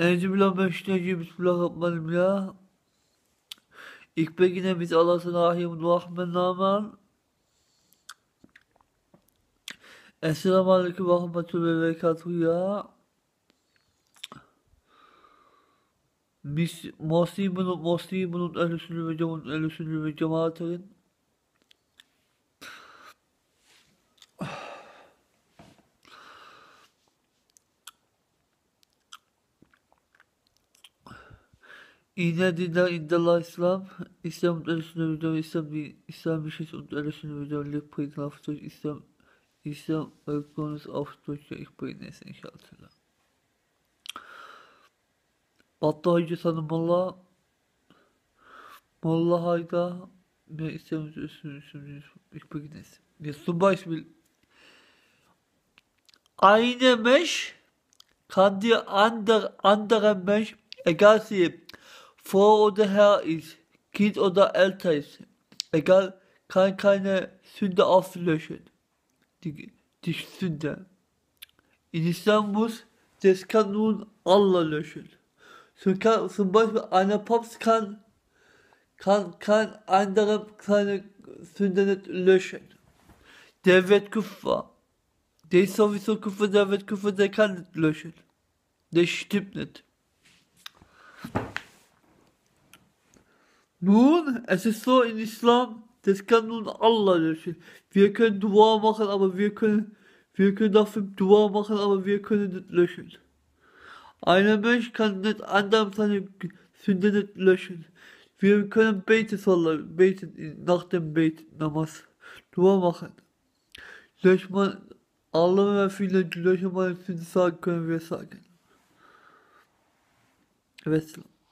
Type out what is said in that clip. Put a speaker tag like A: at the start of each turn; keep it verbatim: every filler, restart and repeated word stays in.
A: Enzübillahimineşşeytanirracim. Bismillahirrahmanirrahim. İlk begine biz Allah'ın rahim rahman. Esselamu aleyküm ve rahmetullahi ve berekatuhu ya. Biz Muslimunun Muslimunun ehl-i ve cemaatın ehl-i ve cemaatın İnne dinler indallah İslam. İslam'ın ehl-i ve cemaatın İslam bir İslam bir şey ehl-i ve cemaatın lik haftoş İslam İslam öykünüz haftoş ya ihbrin neyse inşallah. Battı hacı sanım Allah. Molla hayda. Ne İslam'ın üstünü üstünü ihbrin neyse. Ya subaş bil. Eine Mensch kann dir ander, anderen Mensch, egal sie vor oder her ist, Kind oder älter ist, egal, kann keine Sünde auflöschen. Die, die Sünde. In Islam muss, das kann nun Allah löschen. So kann, zum Beispiel einer Papst kann, kann, kann andere keine Sünde nicht löschen. Der wird Küffer. Der ist sowieso Küffer, der wird Küffer, der kann nicht löschen. Das stimmt nicht. Nun, es ist so in Islam, das kann nun Allah löschen. Wir können Dua machen, aber wir können, wir können dafür Dua machen, aber wir können nicht löschen. Ein Mensch kann nicht anderen seine Sünde nicht löschen. Wir können beten, sollen, beten nach dem Bet, Namaz, Dua machen. Löscht man, Allah, wenn viele löschen meine Sünde sagen, können wir sagen. Wesselam.